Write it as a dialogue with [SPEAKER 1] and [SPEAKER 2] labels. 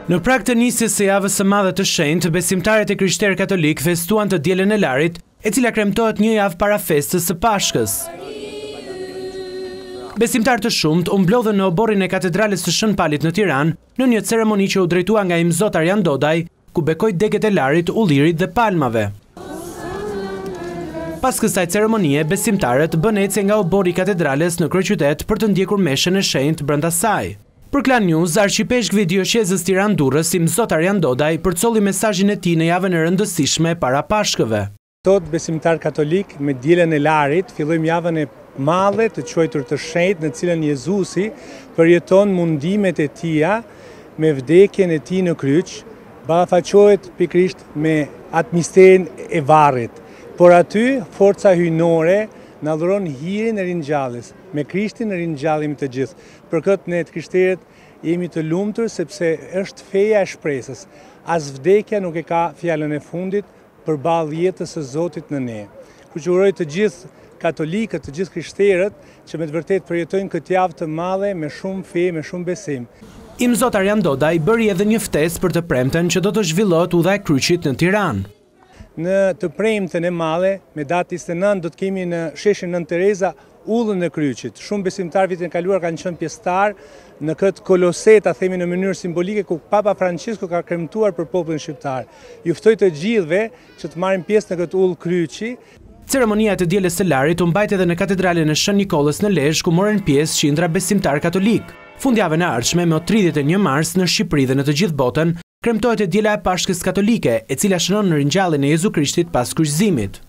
[SPEAKER 1] Në prag të nisjes së javës së madhe të shenjtë, besimtarët e krishterë katolikë festuan të Dielën e Larit, e cila kremtohet një javë para festës së Pashkës. Besimtarë të shumtë u mblodhën në oborrin e Katedrales së Shën Palit në Tiranë, në një ceremoni që u drejtua nga Imzot Arjan Dodaj, ku bekoi degët e Larit, ullirit dhe palmave. Pas kësaj ceremonie, besimtarët bën ecje nga oborri i Katedrales në Kremtohet për të ndjekur meshën e shenjtë brenda saj. Për Klan News Arqipekshvi Dioqezës Tiranë-Durrës, Imzot Arjan Dodaj përcolli mesazhin e tij në javën e rëndësishme para Pashkëve.
[SPEAKER 2] Sot besimtarë katolik me Dielën e Larit fillojmë javën e madhe të quajtur të shenjtë, në cilën Jezusi përjeton mundimet e tija me vdekjen e tij në kryq, ballafaqohet pikërisht me atë misterin e varrit. Por aty forca hyjnore na dhuron hirin e ringjalljes. Me Krishtin ringjallim të gjithë. Për këtë ne të krishterët jemi të lumtur sepse është feja e shpresës. As vdekja nuk e ka fjalën e fundit përballë jetës së Zotit në ne. Kështu uroj të gjithë katolikët, të gjithë krishterët që me të vërtetë përjetojnë këtë javë të madhe me shumë fe, me shumë besim.
[SPEAKER 1] Imzot Arjan Dodaj bëri edhe një ftesë për të premten që do të zhvillohet udha e kryqit në Tiranë.
[SPEAKER 2] Në të premten e madhe, me datë 29, do të kemi në sheshin Nën Tereza ullën e kryqit. Shumë besimtarë vitin e kaluar kanë qenë pjesëtar në këtë koloseta, themi në mënyrë simbolike, ku Papa Francisco ka kremtuar për popullin shqiptar. Ju ftoj të gjithëve që të marrin pjesë në këtë ullë kryqi.
[SPEAKER 1] Ceremonia të Dielës së Larit u mbajt edhe në Katedralen e Shën Nikolës në Lezhë, ku morën pjesë qindra besimtarë katolik. Fundjavën e ardhshme, me 31 mars në Shqipëri dhe në të gjithë botën, kremtohet e Diela e Pashkës katolike, e cila shënon në ringjalljen e Jezu Krishtit pas kryqëzimit.